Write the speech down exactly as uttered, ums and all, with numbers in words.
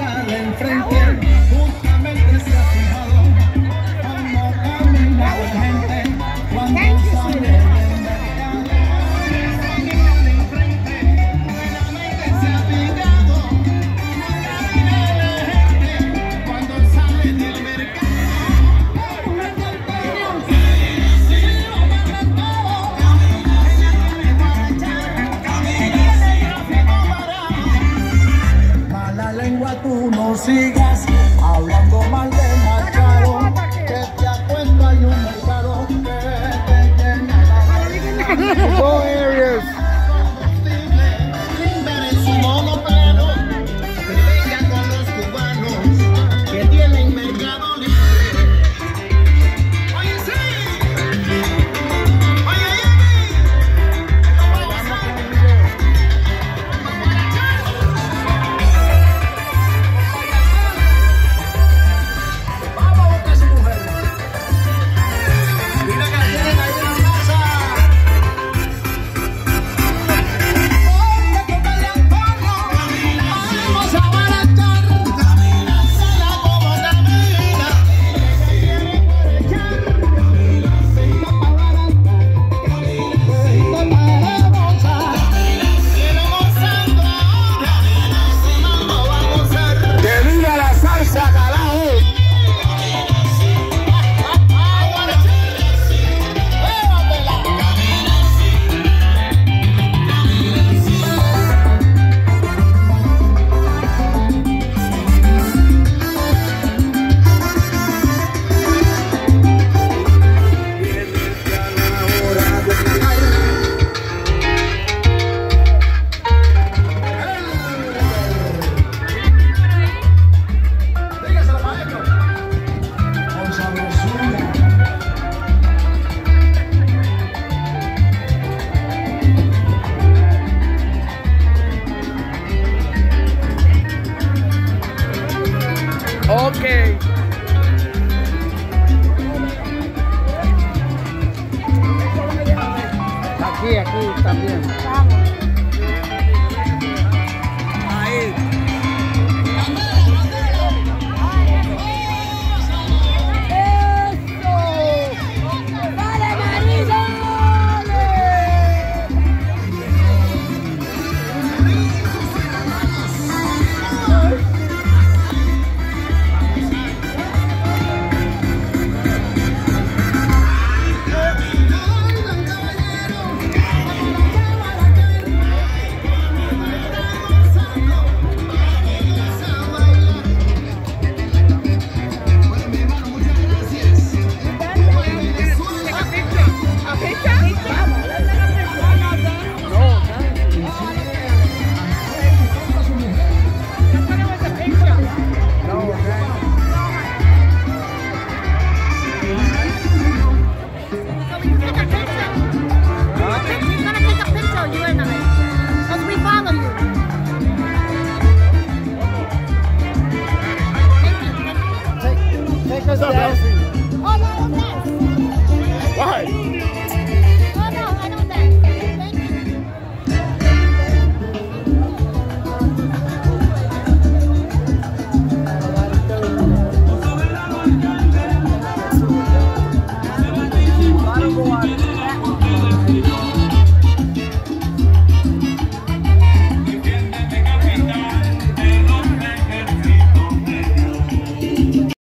la de enfrente justamente se ha fijado cómo camina la gente cuando sale del mercado. La de enfrente justamente se ha fijado cómo camina la gente cuando sale del mercado. Tú no sigas hablando mal de Machado, que te apuesto hay un mercado que te llena la Go areas. su monoplano, que venga con los cubanos que tienen mercado libre. Oye, sí. Oye, Okay.